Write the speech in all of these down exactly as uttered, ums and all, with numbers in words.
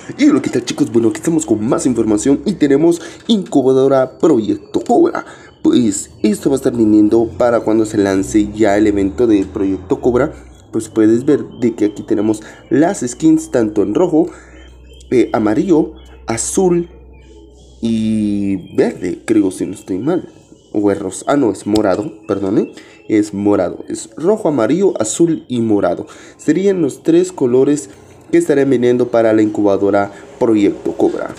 Y lo que tal, chicos, bueno, aquí estamos con más información y tenemos incubadora Proyecto Cobra. Pues esto va a estar viniendo para cuando se lance ya el evento de Proyecto Cobra. Pues puedes ver de que aquí tenemos las skins tanto en rojo, eh, amarillo, azul y verde, creo, si no estoy mal. O es rosa, ah no, es morado, perdone, es morado, es rojo, amarillo, azul y morado. Serían los tres colores que estarán viniendo para la incubadora Proyecto Cobra.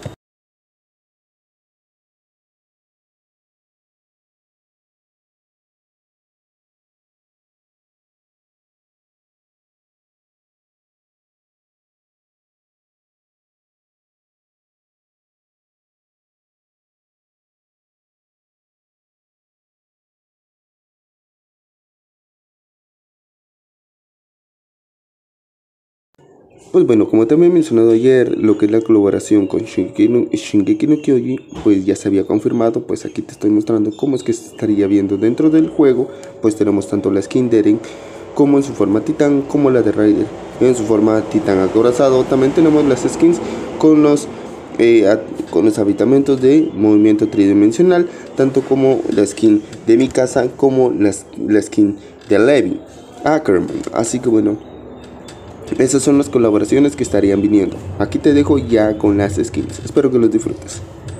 Pues bueno, como también he mencionado ayer, lo que es la colaboración con Shingeki no, Shingeki no Kyojin, pues ya se había confirmado. Pues aquí te estoy mostrando cómo es que se estaría viendo dentro del juego. Pues tenemos tanto la skin de Eren como en su forma titán, como la de Raider en su forma titán acorazado. También tenemos las skins con los eh, a, con los habitamentos de movimiento tridimensional, tanto como la skin de Mikasa como las, la skin de Levi Ackerman. Así que bueno, esas son las colaboraciones que estarían viniendo. Aquí te dejo ya con las skins. Espero que los disfrutes.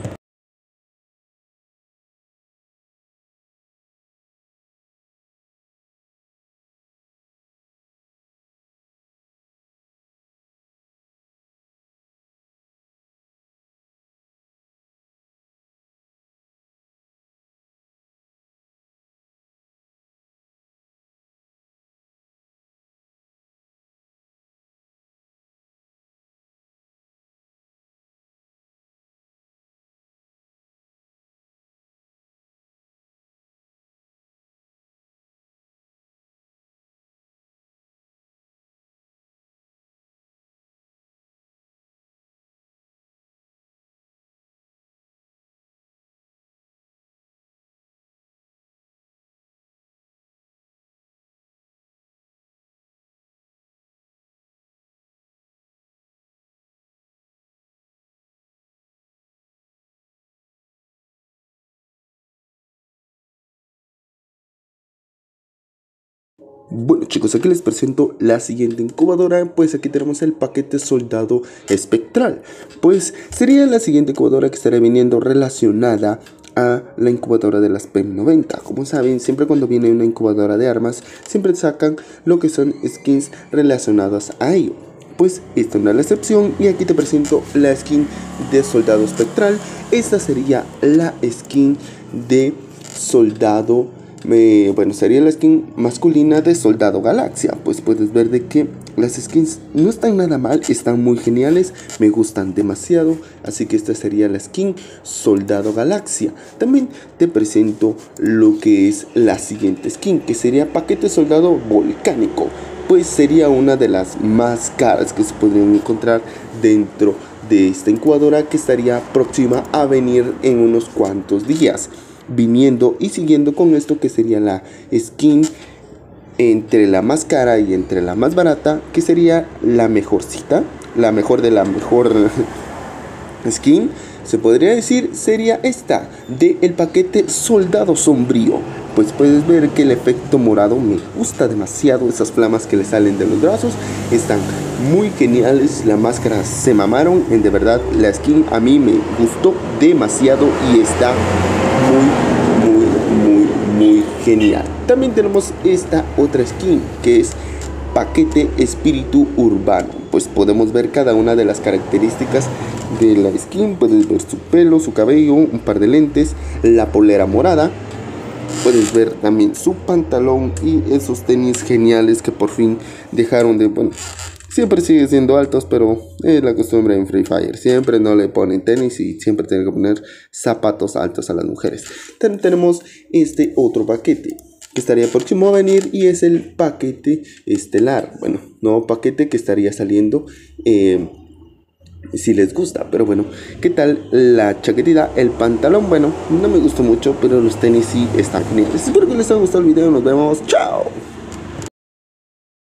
Bueno, chicos, aquí les presento la siguiente incubadora. Pues aquí tenemos el paquete soldado espectral. Pues sería la siguiente incubadora que estará viniendo relacionada a la incubadora de las P noventa. Como saben, siempre cuando viene una incubadora de armas, siempre sacan lo que son skins relacionadas a ello. Pues esta no es la excepción y aquí te presento la skin de soldado espectral. Esta sería la skin de soldado Eh, bueno, sería la skin masculina de Soldado Galaxia. Pues puedes ver de que las skins no están nada mal, están muy geniales, me gustan demasiado. Así que esta sería la skin Soldado Galaxia. También te presento lo que es la siguiente skin, que sería paquete soldado volcánico. Pues sería una de las más caras que se podrían encontrar dentro de esta incubadora, que estaría próxima a venir en unos cuantos días, viniendo y siguiendo con esto, que sería la skin entre la más cara y entre la más barata, que sería la mejorcita, la mejor de la mejor skin, se podría decir, sería esta de el paquete soldado sombrío. Pues puedes ver que el efecto morado me gusta demasiado, esas flamas que le salen de los brazos están muy geniales, la máscara se mamaron, en de verdad la skin a mí me gustó demasiado y está muy muy muy muy genial. También tenemos esta otra skin que es paquete espíritu urbano. Pues podemos ver cada una de las características de la skin. Puedes ver su pelo, su cabello, un par de lentes, la polera morada. Puedes ver también su pantalón y esos tenis geniales que por fin dejaron de, bueno, siempre sigue siendo altos, pero es la costumbre en Free Fire. Siempre no le ponen tenis y siempre tienen que poner zapatos altos a las mujeres. También tenemos este otro paquete que estaría próximo a venir y es el paquete estelar. Bueno, nuevo paquete que estaría saliendo eh, si les gusta. Pero bueno, ¿qué tal la chaquetita? El pantalón, bueno, no me gustó mucho, pero los tenis sí están geniales. Espero que les haya gustado el video. Nos vemos. Chao.